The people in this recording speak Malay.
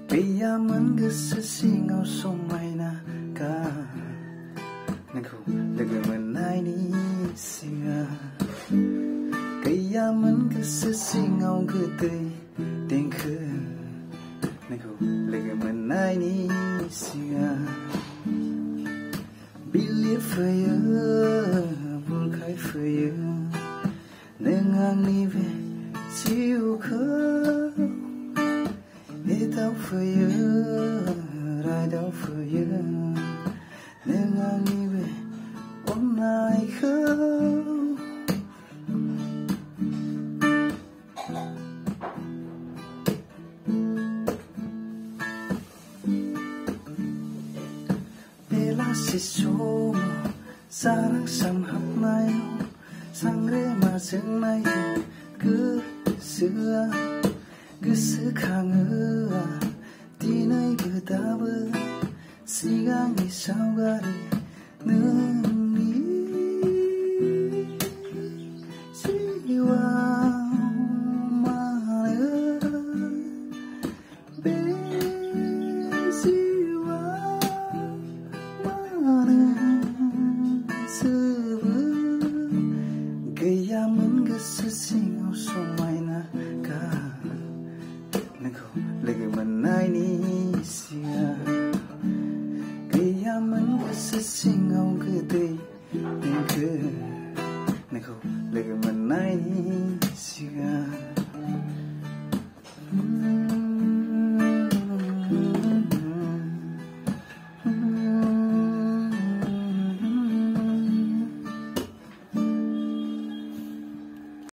Piyaman gesesingau somaina ka Nangku legemenai ni singa Piyaman gesesingau gede dengke Nangku legemenai ni singa Bilir faya bulkai faya Nengang ni ve siu ke Hidau faya, raidau faya, nengang iwe onai kau. Bela sisu sarang samhap mayo, sangre maseng mayo ke sua. Kesekangga dinai betaba sigang isawari nengi siwa mana be siwa mana sebe gaya mengesesingau somaina ka Nangku legemenai ni sia Piyaman gesesingau gede dengke Nangku legemenai ni